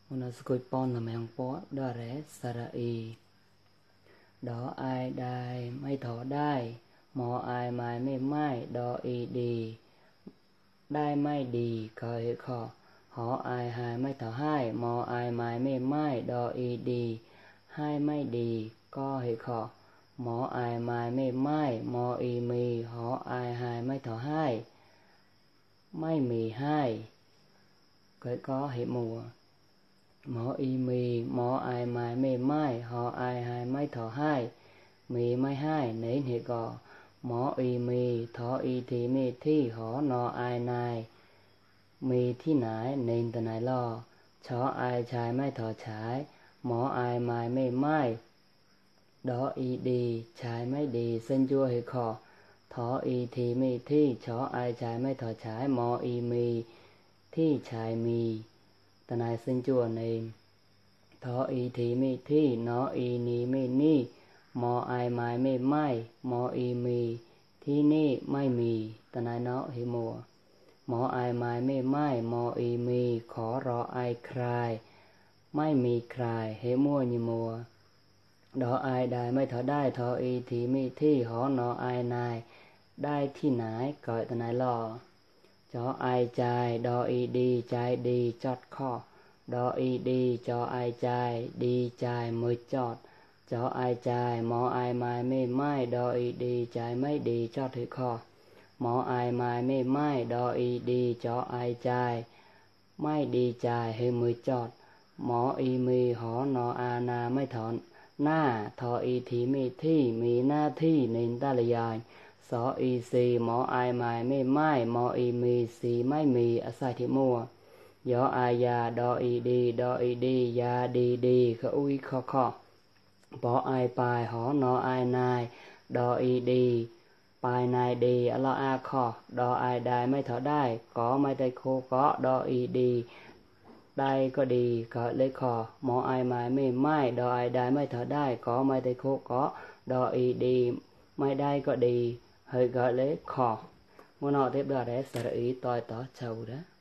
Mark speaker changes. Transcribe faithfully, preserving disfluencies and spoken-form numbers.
Speaker 1: nó sôi pon là mèo bó đó rẽ sara y đó ai đaiไม่ถอได้หมออายไม่ไม่ไม่ดออีดีได้ไม่ดีก็เหขอหออายหายไม่ถอให้หมออายไม่ไม่ไม่ดออีดีให้ไม่ดีก็เหขอหมออายไม่ไม่ไม่หมออีมีหออายหายไม่ถอให้ไม่มีให้ก็ก็เหมัวหมออีมีหมออายไม่ไม่ไม่หออายหายไม่ถอให้มีไม่ให้เน้นเหก่อหมออีมีถออีทีมีที่หอนออายนายมีที่ไหนเน้นแต่ไหนลอชออายชายไม่ถอฉายหมออายไม่ไม่ไม่ดออีดีชายไม่ดีเส้นจั่วเหขอถออีทีมีที่ชออายชายไม่ถอฉายหมออีมีที่ชายมีแต่ไหนเส้นจั่วเน้นถออีทีมีที่นออีนีมีนี่หมออายไม่ไม่ไม่หมออีมีที่นี่ไม่มีแต่นายเนาะเหมัวหมออายไม่ไม่ไม่หมออีมีขอรออายคลายไม่มีใครเหมัวยิมัวดออายได้ไม่ถอได้ทออีทีมีที่หอนออายนายได้ที่ไหนก่อยแต่นายรอจออายใจดออีดีใจดีจอดข้อดออีดีจออายใจดีใจมือจอดจออายใจหมออายไม่ไม่ไม่ดออีดีใจไม่ดีจอดถือข้อหมออายไม่ไม่ไม่ดออีดีจออายใจไม่ดีใจให้มือจอดหมออีมีหอนออานาไม่ถอนหน้าทออีทีมีที่มีหน้าที่นินตาลยายสออีซีหมออายไม่ไม่ไม่หมออีมีสีไม่มีอาศัยที่มัวยออายาดออีดีดออีดียาดีดีขอุยขอขอปออายปลายหอนออายนายดออีดีปลายนายดีอลออาขอดออายได้ไม่ถอได้กอไม่ได้โคกอดออีดีได้ก็ดีก็เลยขอหมออายไม่ไม่ไม่ดออายได้ไม่ถอได้กอไม่ได้โคกอดออีดีไม่ได้ก็ดีเฮ้ยก็เลยขอมันเอาเทปดอได้สระอีต่อยต่อเช่านะ